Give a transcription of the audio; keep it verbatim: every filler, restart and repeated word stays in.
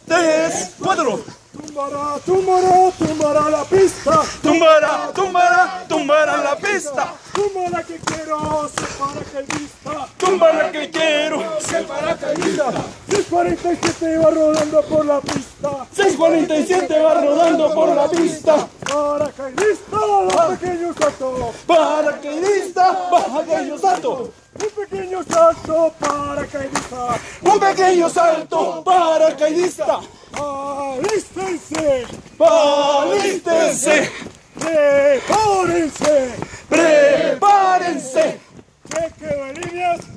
tres, cuatro. Tumbará, tumbará, tumbará la pista. Tumbará, tumbará, tumbará la pista. Tumba la que quiero, ser paracaidista. Tumba la que quiero, ser paracaidista. seis cuarenta y siete va rodando por la pista. seis cuarenta y siete va rodando por la pista. Paracaidista, un pequeño salto. Paracaidista, baja salto. Un pequeño salto, paracaidista. Un pequeño salto, paracaidista. ¡Alístense! ¡Alístense! ¡Prepárense! ¡Prepárense! Me quedo en líneas.